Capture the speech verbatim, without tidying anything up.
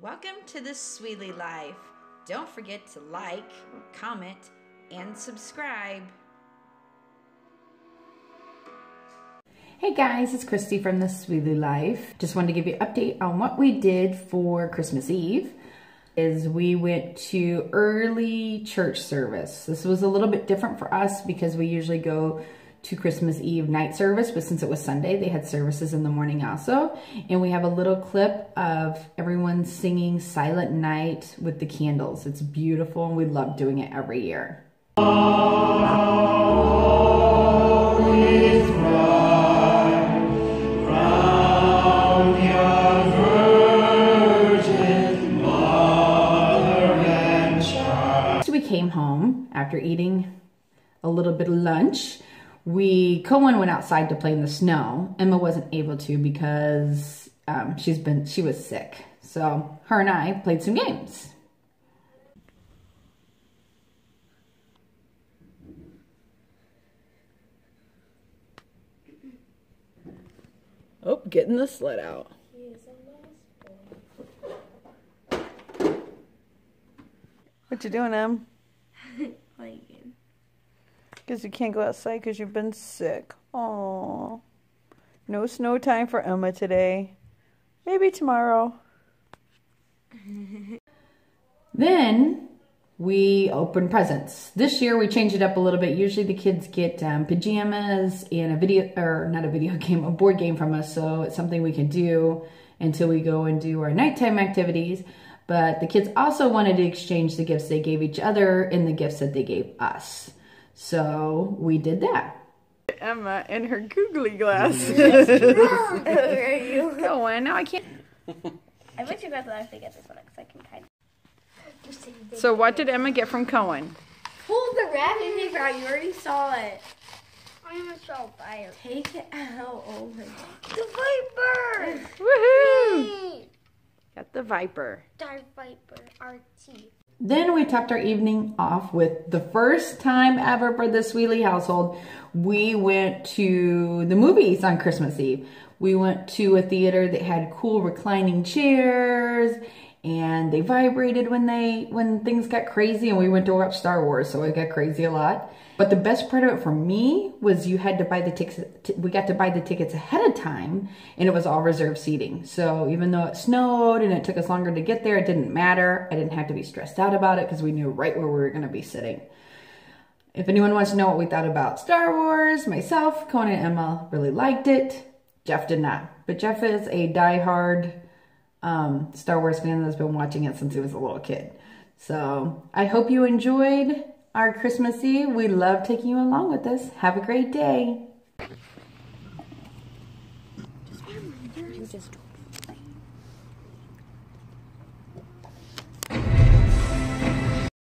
Welcome to the Sweely Life. Don't forget to like, comment, and subscribe. Hey guys, it's Christy from the Sweely Life. Just wanted to give you an update on what we did for Christmas Eve. Is we went to early church service. This was a little bit different for us because we usually go to Christmas Eve night service, but since it was Sunday, they had services in the morning also. And we have a little clip of everyone singing Silent Night with the candles. It's beautiful and we love doing it every year. We came home after eating a little bit of lunch. We, Cohen went outside to play in the snow. Emma wasn't able to because um, she's been, she was sick. So her and I played some games. Oh, getting the sled out. What you doing, Em? Playing. Because you can't go outside because you've been sick. Aww. No snow time for Emma today. Maybe tomorrow. Then we opened presents. This year we changed it up a little bit. Usually the kids get um, pajamas and a video, or not a video game, a board game from us. So it's something we can do until we go and do our nighttime activities. But the kids also wanted to exchange the gifts they gave each other and the gifts that they gave us. So we did that. Emma in her googly glasses. Where are you? Go on, now I can't. I bet you guys will actually get this one because I can kind of. So what did Emma get from Cohen? Pull the wrapping paper out. You already saw it. I'm so tired. Take it out. Oh my god. The Viper! Woohoo! Got the Viper. Dark Viper R T. Then we topped our evening off with the first time ever for the Sweely household. We went to the movies on Christmas Eve. We went to a theater that had cool reclining chairs and they vibrated when they when things got crazy, and we went to watch Star Wars, so it got crazy a lot. But the best part of it for me was you had to buy the tickets. We got to buy the tickets ahead of time, and it was all reserved seating. So even though it snowed and it took us longer to get there, it didn't matter. I didn't have to be stressed out about it because we knew right where we were going to be sitting. If anyone wants to know what we thought about Star Wars, myself, Cohen and Emma really liked it. Jeff did not. But Jeff is a diehard um, Star Wars fan that's been watching it since he was a little kid. So I hope you enjoyed our Christmas Eve. We love taking you along with us. Have a great day. Just